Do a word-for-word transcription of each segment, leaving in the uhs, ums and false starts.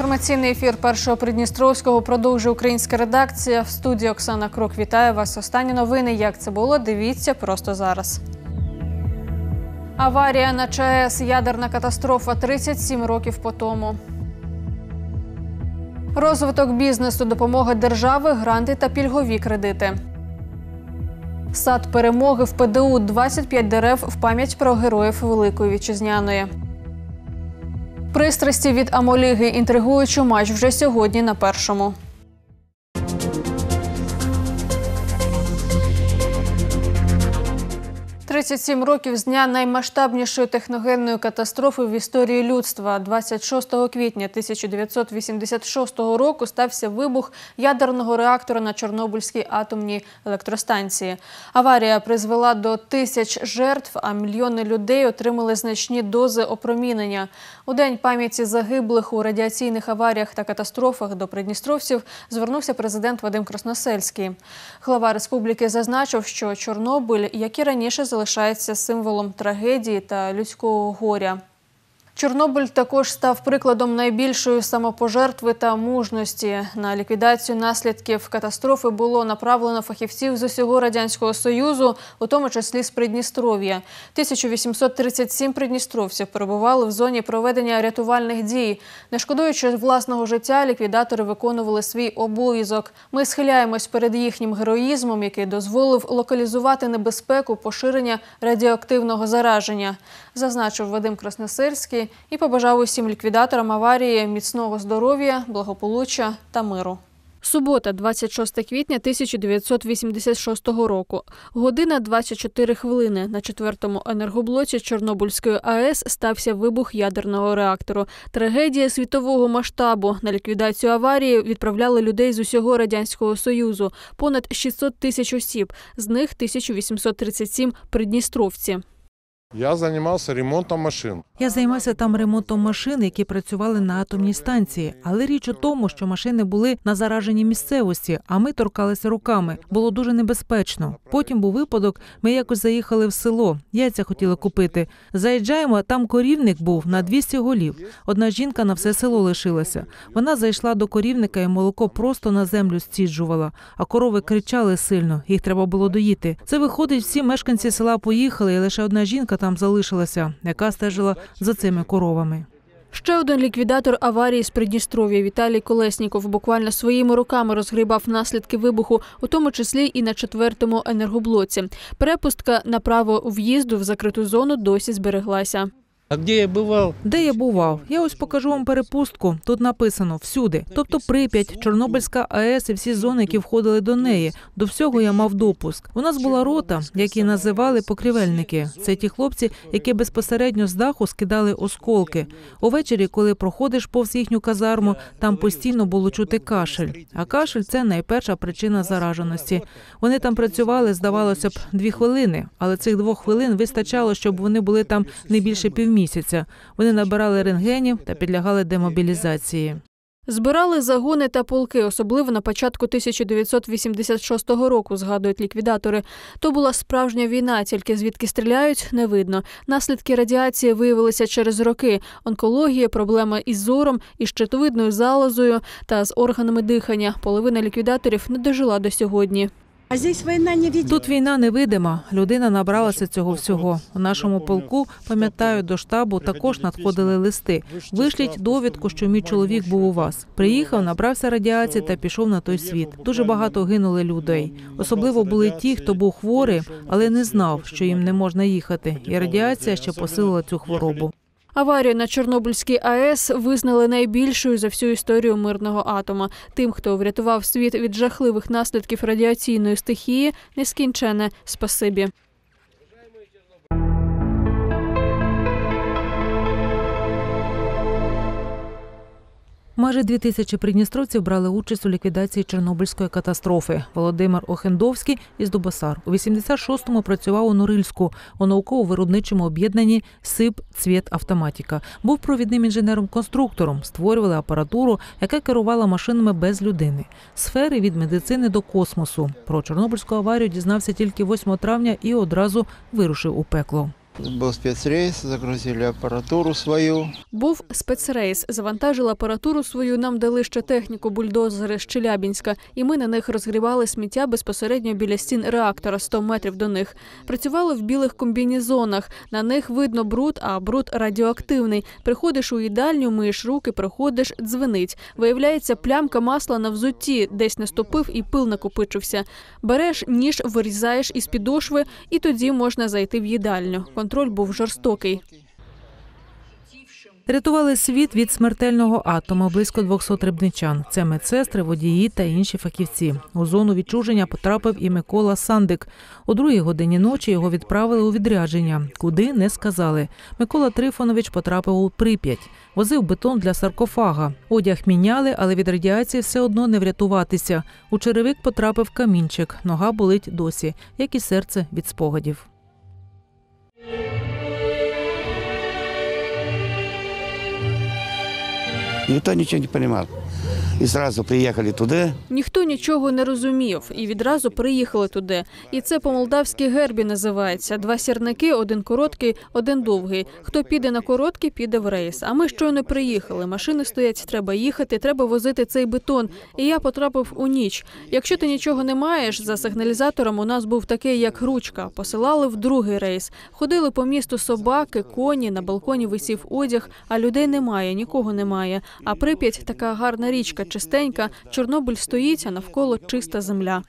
Інформаційний ефір Першого Придністровського продовжує українська редакція. В студії Оксана Крок вітає вас. Останні новини. Як це було? Дивіться просто зараз. Аварія на ЧАЕС. Ядерна катастрофа тридцять сім років по тому. Розвиток бізнесу, допомога держави, гранти та пільгові кредити. Сад перемоги в ПДУ. двадцять п'ять дерев в пам'ять про героїв Великої Вітчизняної. Пристрасті від Амоліги. Інтригуючий матч вже сьогодні на Першому. тридцять сім років з дня наймасштабнішої техногенної катастрофи в історії людства. двадцять шостого квітня тисяча дев'ятсот вісімдесят шостого року стався вибух ядерного реактора на Чорнобильській атомній електростанції. Аварія призвела до тисяч жертв, а мільйони людей отримали значні дози опромінення. У День пам'яті загиблих у радіаційних аваріях та катастрофах до придністровців звернувся президент Вадим Красносельський. Глава республіки зазначив, що Чорнобиль, як і раніше, залишається символом трагедії та людського горя. Чорнобиль також став прикладом найбільшої самопожертви та мужності. На ліквідацію наслідків катастрофи було направлено фахівців з усього Радянського Союзу, у тому числі з Придністров'я. тисяча вісімсот тридцять сім придністровців перебували в зоні проведення рятувальних дій. Не шкодуючи власного життя, ліквідатори виконували свій обов'язок. Ми схиляємось перед їхнім героїзмом, який дозволив локалізувати небезпеку поширення радіоактивного зараження, зазначив Вадим Красносельський і побажав усім ліквідаторам аварії міцного здоров'я, благополуччя та миру. Субота, двадцять шостого квітня тисяча дев'ятсот вісімдесят шостого року. Година двадцять чотири хвилини. На четвертому енергоблоці Чорнобильської АЕС стався вибух ядерного реактору. Трагедія світового масштабу. На ліквідацію аварії відправляли людей з усього Радянського Союзу. Понад шістсот тисяч осіб. З них тисяча вісімсот тридцять сім – придністровці. Я займався ремонтом машин. Я займався там ремонтом машин, які працювали на атомній станції. Але річ у тому, що машини були на зараженій місцевості, а ми торкалися руками. Було дуже небезпечно. Потім був випадок, ми якось заїхали в село. Яйця хотіли купити. Заїжджаємо, а там корівник був на двісті голів. Одна жінка на все село лишилася. Вона зайшла до корівника і молоко просто на землю стіджувала. А корови кричали сильно, їх треба було доїти. Це виходить, всі мешканці села поїхали, і лише одна жінка там залишилася, яка стежила за цими коровами. Ще один ліквідатор аварії з Придністров'я Віталій Колесніков буквально своїми руками розгрібав наслідки вибуху, у тому числі і на четвертому енергоблоці. Перепустка на право в'їзду в закриту зону досі збереглася. А де я бував? Де я бував? Я ось покажу вам перепустку. Тут написано «всюди». Тобто Прип'ять, Чорнобильська АЕС і всі зони, які входили до неї. До всього я мав допуск. У нас була рота, які називали покрівельники. Це ті хлопці, які безпосередньо з даху скидали осколки. Увечері, коли проходиш повз їхню казарму, там постійно було чути кашель. А кашель – це найперша причина зараженості. Вони там працювали, здавалося б, дві хвилини. Але цих двох хвилин вистачало, щоб вони були там не більше півмісяця. Місяця. Вони набирали рентгенів та підлягали демобілізації. Збирали загони та полки, особливо на початку тисяча дев'ятсот вісімдесят шостого року, згадують ліквідатори. То була справжня війна, тільки звідки стріляють – не видно. Наслідки радіації виявилися через роки. Онкологія, проблема із зором, із щитовидною залозою та з органами дихання. Половина ліквідаторів не дожила до сьогодні. Тут війна невидима. Людина набралася цього всього. У нашому полку, пам'ятаю, до штабу також надходили листи. Вишліть довідку, що мій чоловік був у вас. Приїхав, набрався радіації та пішов на той світ. Дуже багато гинули людей. Особливо були ті, хто був хворий, але не знав, що їм не можна їхати. І радіація ще посилила цю хворобу. Аварію на Чорнобильській АЕС визнали найбільшою за всю історію мирного атома. Тим, хто врятував світ від жахливих наслідків радіаційної стихії, нескінченне спасибі. Майже дві тисячі придністровців брали участь у ліквідації Чорнобильської катастрофи. Володимир Охендовський із Дубосар. У вісімдесят шостому працював у Норильську, у науково-виробничому об'єднанні «Сип Цвєт Автоматика». Був провідним інженером-конструктором, створювали апаратуру, яка керувала машинами без людини. Сфери від медицини до космосу. Про Чорнобильську аварію дізнався тільки восьмого травня і одразу вирушив у пекло. Был спецрейс, загрузили аппаратуру свою. Був спецрейс, завантажили апаратуру свою, нам дали ще техніку бульдозери з Челябінська, і ми на них розгрібали сміття безпосередньо біля стін реактора, сто метрів до них. Працювали в білих комбінезонах, на них видно бруд, а бруд радіоактивний. Приходиш у їдальню, миєш руки, приходиш, дзвенить. Виявляється, плямка масла на взутті, десь наступив і пил накопичився. Береш ніж, вирізаєш із підошви, і тоді можна зайти в їдальню. Контроль був жорстокий. Рятували світ від смертельного атому близько двохсот рибничан. Це медсестри, водії та інші фахівці. У зону відчуження потрапив і Микола Сандик. О другій годині ночі його відправили у відрядження. Куди – не сказали. Микола Трифонович потрапив у Прип'ять. Возив бетон для саркофага. Одяг міняли, але від радіації все одно не врятуватися. У черевик потрапив камінчик. Нога болить досі, як і серце від спогадів. Никто ничего не понимал. И сразу приехали туда. Ніхто нічого не розумів і відразу приїхали туди. І це по-молдавськи гербі називається. Два сірники, один короткий, один довгий. Хто піде на короткий, піде в рейс. А ми щойно приїхали. Машини стоять, треба їхати, треба возити цей бетон. І я потрапив у ніч. Якщо ти нічого не маєш, за сигналізатором у нас був такий, як ручка. Посилали в другий рейс. Ходили по місту собаки, коні, на балконі висів одяг, а людей немає, нікого немає. А Прип'ять – така гарна річка, чистенька, Чорнобиль стоїть, а навколо чиста земля.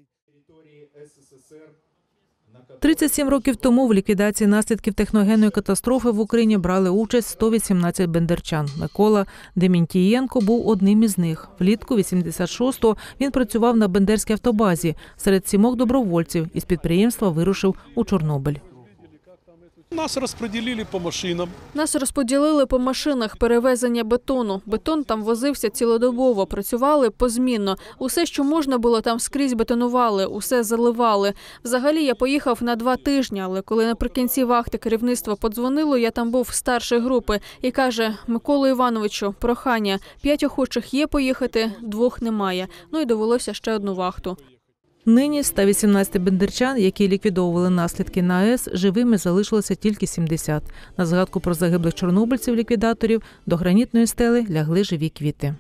тридцять сім років тому в ліквідації наслідків техногенної катастрофи в Україні брали участь сто вісімнадцять бендерчан. Микола Демінтієнко був одним із них. Влітку вісімдесят шостого він працював на бендерській автобазі. Серед сімох добровольців із підприємства вирушив у Чорнобиль. Нас розподілили по машинам. Нас розподілили по машинах перевезення бетону. Бетон там возився цілодобово, працювали позмінно. Усе, що можна було, там скрізь бетонували, усе заливали. Взагалі я поїхав на два тижні, але коли наприкінці вахти керівництво подзвонило, я там був старшої групи і каже: Миколу Івановичу, прохання, п'ять охочих є поїхати, двох немає. Ну і довелося ще одну вахту. Нині ста вісімнадцяти бендерчан, які ліквідовували наслідки на АЕС, живими залишилося тільки сімдесят. На згадку про загиблих чорнобильців-ліквідаторів до гранітної стели лягли живі квіти.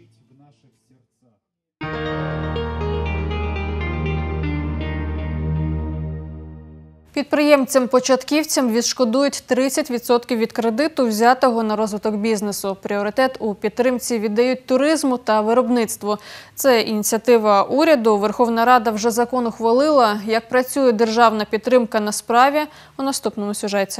Підприємцям-початківцям відшкодують тридцять відсотків від кредиту, взятого на розвиток бізнесу. Пріоритет у підтримці віддають туризму та виробництву. Це ініціатива уряду. Верховна Рада вже закон ухвалила. Як працює державна підтримка на справі – у наступному сюжеті.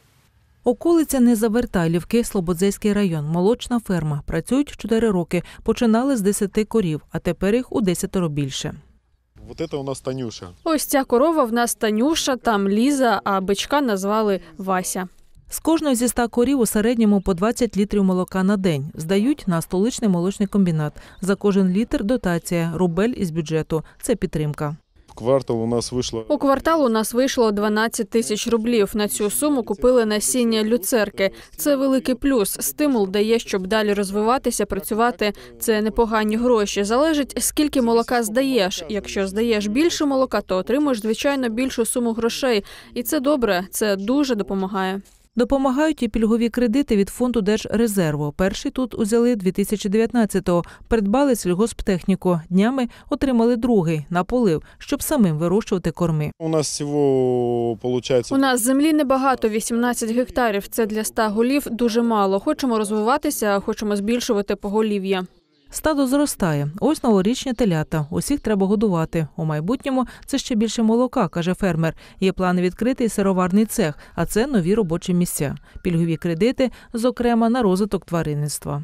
Околиця Незавертайлівки, Слободзейський район, молочна ферма. Працюють чотири роки. Починали з десяти корів, а тепер їх у десятеро більше. Вот это у нас Танюша. Ось ця корова в нас Танюша, там Ліза, а бичка назвали Вася. З кожної зі ста корів у середньому по двадцять літрів молока на день. Здають на столичний молочний комбінат. За кожен літр дотація, рубель із бюджету. Це підтримка. В квартал у нас вийшло... У квартал у нас вийшло дванадцять тисяч рублів. На цю суму купили насіння люцерки. Це великий плюс. Стимул дає, щоб далі розвиватися, працювати. Це непогані гроші. Залежить, скільки молока здаєш. Якщо здаєш більше молока, то отримуєш, звичайно, більшу суму грошей. І це добре, це дуже допомагає. Допомагають і пільгові кредити від фонду Держрезерву. Перший тут узяли дві тисячі дев'ятнадцятого. Придбали сільгосптехніку. Днями отримали другий на полив, щоб самим вирощувати корми. У нас всього, виходить... У нас землі небагато, вісімнадцять гектарів. Це для ста голів дуже мало. Хочемо розвиватися, хочемо збільшувати поголів'я. Стадо зростає. Ось новорічні телята. Усіх треба годувати. У майбутньому це ще більше молока, каже фермер. Є плани відкрити і сироварний цех, а це нові робочі місця. Пільгові кредити, зокрема, на розвиток тваринництва.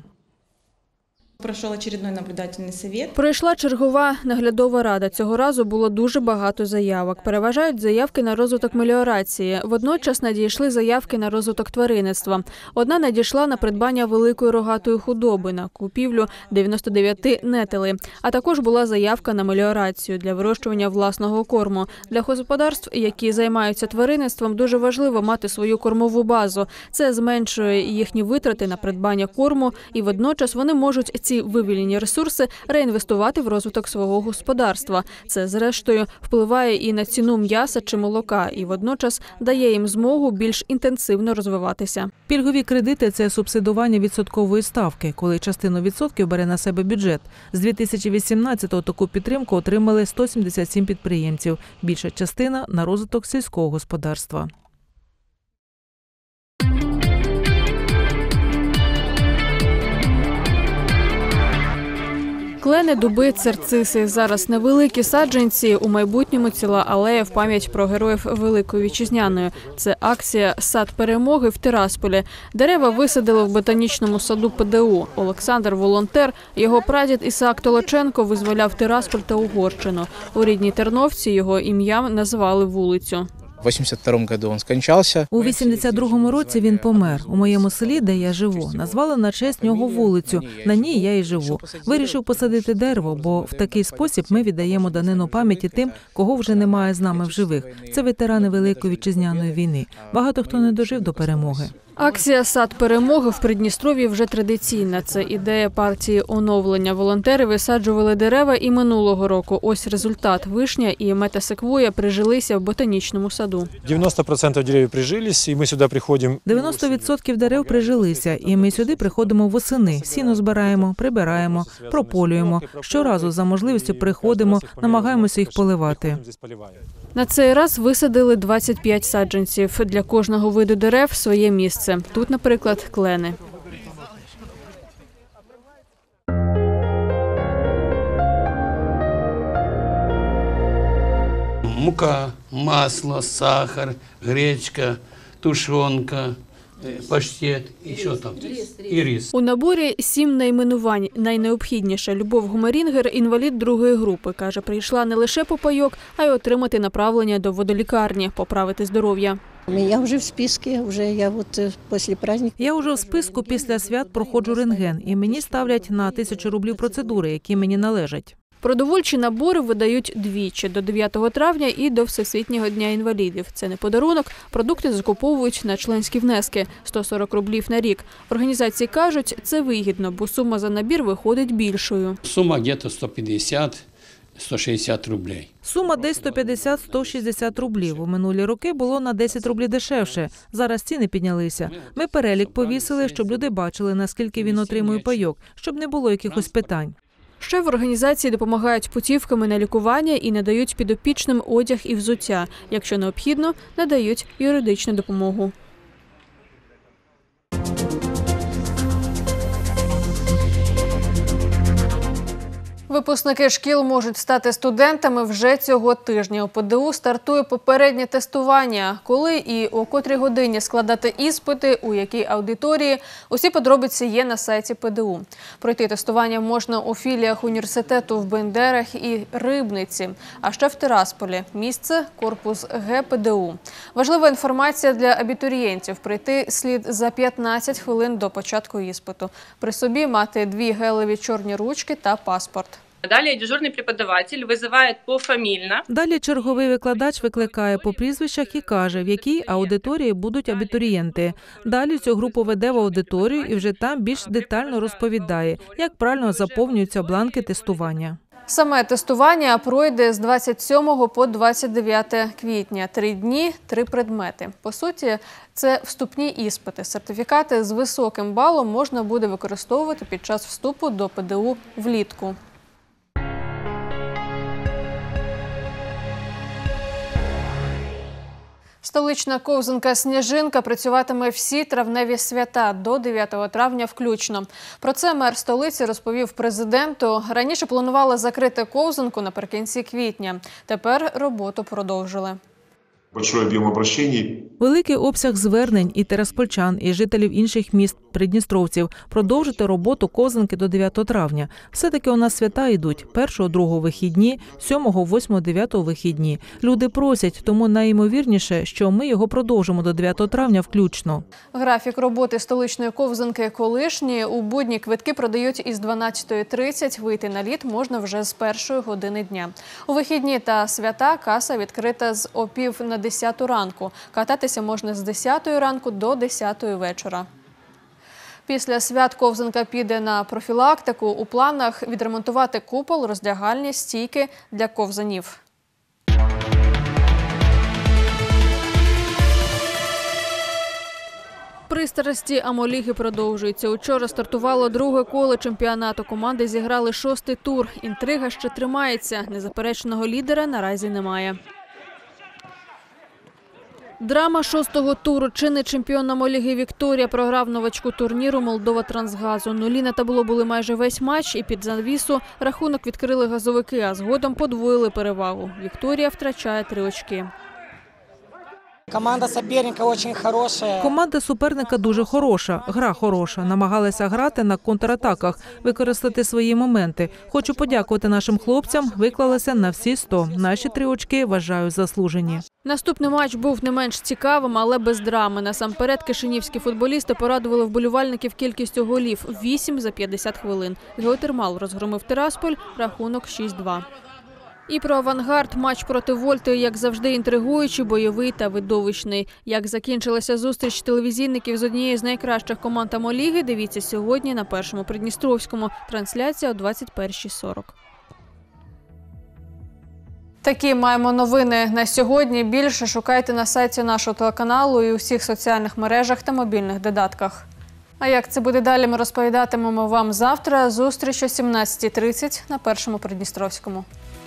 Пройшов очередной наблюдательний совет. Пройшла чергова наглядова рада. Цього разу було дуже багато заявок. Переважають заявки на розвиток меліорації. Водночас надійшли заявки на розвиток тваринництва. Одна надійшла на придбання великої рогатої худоби, на купівлю дев'яносто дев'ять нетелей. А також була заявка на меліорацію для вирощування власного корму. Для господарств, які займаються тваринництвом, дуже важливо мати свою кормову базу. Це зменшує їхні витрати на придбання корму і водночас вони можуть ці вивільнені ресурси реінвестувати в розвиток свого господарства. Це, зрештою, впливає і на ціну м'яса чи молока, і водночас дає їм змогу більш інтенсивно розвиватися. Пільгові кредити – це субсидування відсоткової ставки, коли частину відсотків бере на себе бюджет. З дві тисячі вісімнадцятого таку підтримку отримали сто сімдесят сім підприємців. Більша частина – на розвиток сільського господарства. Клени, дуби, цирциси – зараз невеликі саджанці, у майбутньому ціла алея в пам'ять про героїв Великої Вітчизняної. Це акція «Сад перемоги» в Тирасполі. Дерева висадили в ботанічному саду Пе Де У. Олександр – волонтер, його прадід Ісаак Толоченко визволяв Тирасполь та Угорщину. У рідній Терновці його ім'ям назвали вулицю. В вісімдесят другому году він скончався. У вісімдесят другому році він помер. У моєму селі, де я живу, назвали на честь нього вулицю. На ній я і живу. Вирішив посадити дерево, бо в такий спосіб ми віддаємо данину пам'яті тим, кого вже немає з нами в живих. Це ветерани Великої Вітчизняної війни. Багато хто не дожив до перемоги. Акція «Сад перемоги» в Придністров'ї вже традиційна. Це ідея партії оновлення. Волонтери висаджували дерева і минулого року. Ось результат. Вишня і метасеквоя прижилися в ботанічному саду. дев'яносто відсотків деревів прижились, і ми сюди приходимо. дев'яносто відсотків дерев прижилися, і ми сюди приходимо восени. Сіно збираємо, прибираємо, прополюємо. Щоразу за можливістю приходимо, намагаємося їх поливати. На цей раз висадили двадцять п'ять саджанців. Для кожного виду дерев своє місце. Тут, наприклад, клени. Мука, масло, сахар, гречка, тушонка, паштет, і що там? І рис. У наборі сім найменувань. Найнеобхідніше – Любов Гумарінгер, інвалід другої групи. Каже, прийшла не лише по пайок, а й отримати направлення до водолікарні, поправити здоров'я. Я вже в списку, вже я от після праздників. Я вже в списку після свят проходжу рентген, і мені ставлять на тисячу рублів процедури, які мені належать. Продовольчі набори видають двічі – до дев'ятого травня і до Всесвітнього дня інвалідів. Це не подарунок, продукти закуповують на членські внески – сто сорок рублів на рік. Організації кажуть, це вигідно, бо сума за набір виходить більшою. Сума десь сто п'ятдесят - сто шістдесят рублей. Сума десь сто п'ятдесят - сто шістдесят рублів. У минулі роки було на десять рублів дешевше. Зараз ціни піднялися. Ми перелік повісили, щоб люди бачили, наскільки він отримує пайок, щоб не було якихось питань. Ще в організації допомагають путівками на лікування і надають підопічним одяг і взуття. Якщо необхідно, надають юридичну допомогу. Випускники шкіл можуть стати студентами вже цього тижня. У Пе Де У стартує попереднє тестування. Коли і о котрій годині складати іспити, у якій аудиторії – усі подробиці є на сайті Пе Де У. Пройти тестування можна у філіях університету в Бендерах і Рибниці, а ще в Тирасполі. Місце – корпус Ге Пе Де У. Важлива інформація для абітурієнтів. Прийти слід за п'ятнадцять хвилин до початку іспиту. При собі мати дві гелеві чорні ручки та паспорт. Далі дежурний преподаватель визиває пофамільно. Далі черговий викладач викликає по прізвищах і каже, в якій аудиторії будуть абітурієнти. Далі цю групу веде в аудиторію і вже там більш детально розповідає, як правильно заповнюються бланки тестування. Саме тестування пройде з двадцять сьомого по двадцять дев'яте квітня. Три дні, три предмети. По суті, це вступні іспити. Сертифікати з високим балом можна буде використовувати під час вступу до Пе Де У влітку. Столична ковзанка «Сніжинка» працюватиме всі травневі свята до дев'ятого травня включно. Про це мер столиці розповів президенту. Раніше планували закрити ковзанку наприкінці квітня. Тепер роботу продовжили. Великий обсяг звернень і тираспольчан, і жителів інших міст придністровців продовжити роботу ковзанки до дев'ятого травня. Все-таки у нас свята йдуть першого, другого вихідні, сьомого, восьмого, дев'ятого вихідні. Люди просять, тому найімовірніше, що ми його продовжимо до дев'ятого травня включно. Графік роботи столичної ковзанки колишній. У будні квитки продають із дванадцятої тридцять. Вийти на лід можна вже з першої години дня. У вихідні та свята каса відкрита з о пів на десяту ранку. Кататися можна з десятої ранку до десятої вечора. Після свят ковзанка піде на профілактику. У планах відремонтувати купол, роздягальні, стійки для ковзанів. Пристрасті Амоліги продовжуються. Учора стартувало друге коло чемпіонату. Команди зіграли шостий тур. Інтрига ще тримається. Незаперечного лідера наразі немає. Драма шостого туру. Чинний чемпіон Амоліги Вікторія програв новачку турніру Молдова Трансгазу. Нулі на табло були майже весь матч, і під завісу рахунок відкрили газовики, а згодом подвоїли перевагу. Вікторія втрачає три очки. Команда суперника дуже хороша. Команда суперника дуже хороша, гра хороша. Намагалися грати на контратаках, використати свої моменти. Хочу подякувати нашим хлопцям, виклалися на всі сто. Наші три очки, вважаю, заслужені. Наступний матч був не менш цікавим, але без драми. Насамперед, кишинівські футболісти порадували вболівальників кількістю голів – вісім за п'ятдесят хвилин. Геотермал розгромив Тирасполь, рахунок шість-два. І про «Авангард» матч проти «Вольти», як завжди, інтригуючий, бойовий та видовищний. Як закінчилася зустріч телевізійників з однією з найкращих команд Амоліги, дивіться сьогодні на Першому Придністровському. Трансляція о двадцять першій сорок. Такі маємо новини на сьогодні. Більше шукайте на сайті нашого телеканалу і у всіх соціальних мережах та мобільних додатках. А як це буде далі, ми розповідатимемо вам завтра. Зустріч о сімнадцятій тридцять на Першому Придністровському.